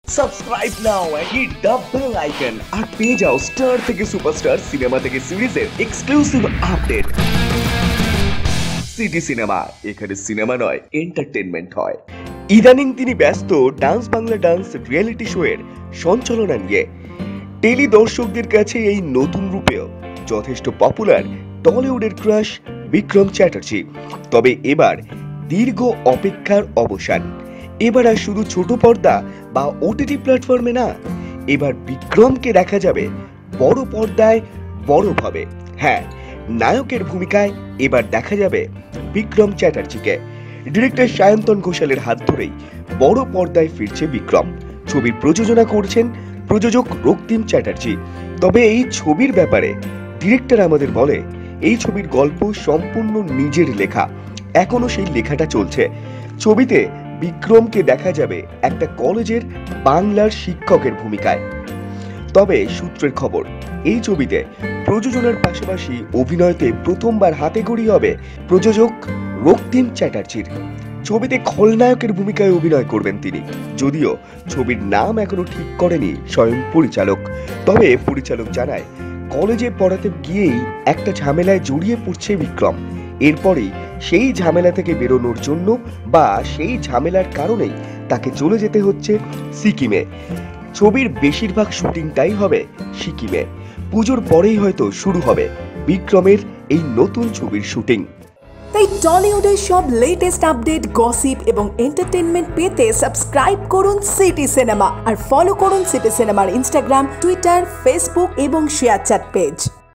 Subscribe now and hit the bell icon আর পেয়ে যাও স্টার থেকে সুপারস্টার সিনেমা থেকে সিরিজের এক্সক্লুসিভ আপডেট। সিটি সিনেমা, এখানে সিনেমা নয় এন্টারটেনমেন্ট হয়। ইদানিং তিনি ব্যস্ত dance Bangla dance reality show এর সঞ্চালনা নিয়ে। টেলি দর্শকদের কাছে এই নতুন রূপেও যথেষ্ট পপুলার টলিউডের ক্রাশ বিক্রম চ্যাটার্জি। তবে এবার দীর্ঘ অপেক্ষার অবসান। এবার আর শুধু ছোট পর্দা বা ওটিটি প্ল্যাটফর্মে না, এবার বিক্রমকে দেখা যাবে বড় পর্দায় বড়ভাবে। হ্যাঁ, নায়কের ভূমিকায় এবার দেখা যাবে বিক্রম চ্যাটার্জিকে। ডিরেক্টর সায়ন্তন ঘোষালের হাত ধরেই বড় পর্দায় ফিরছে বিক্রম। ছবির প্রযোজনা করছেন প্রযোজক রক্তিম চ্যাটার্জি। তবে এই ছবির ব্যাপারে ডিরেক্টর আমাদের বলে, এই ছবির গল্প সম্পূর্ণ নিজের লেখা, এখনো সেই লেখাটা চলছে। ছবিতে বিক্রমকে দেখা যাবে একটা কলেজের বাংলার শিক্ষকের ভূমিকায়। তবে সূত্রের খবর, এই ছবিতে প্রযোজনার পাশাপাশি অভিনয়তে প্রথমবার হাতেখড়ি হবে প্রযোজক রক্তিম চ্যাটার্জির। ছবিতে খলনায়কের ভূমিকায় অভিনয় করবেন তিনি, যদিও ছবির নাম এখনো ঠিক করেনি স্বয়ং পরিচালক। তবে পরিচালক জানায়, কলেজে পড়াতে গিয়েই একটা ঝামেলায় জড়িয়ে পড়ছে বিক্রম। এরপরেই সেই ঝামেলা থেকে বেরোনোর জন্য বা সেই ঝামেলার কারণেই তাকে চলে যেতে হচ্ছে সিকিমে। ছবির বেশিরভাগ শুটিংটাই হবে সিকিমে। পুজোর পরেই হয়তো শুরু হবে বিক্রমের এই নতুন ছবির শুটিং। তাই টলিউডের সব লেটেস্ট আপডেট, গসিপ এবং এন্টারটেনমেন্ট পেতে সাবস্ক্রাইব করুন সিটি সিনেমা আর ফলো করুন সিটি সিনেমার ইনস্টাগ্রাম, টুইটার, ফেসবুক এবং শেয়ার চ্যাট পেজ।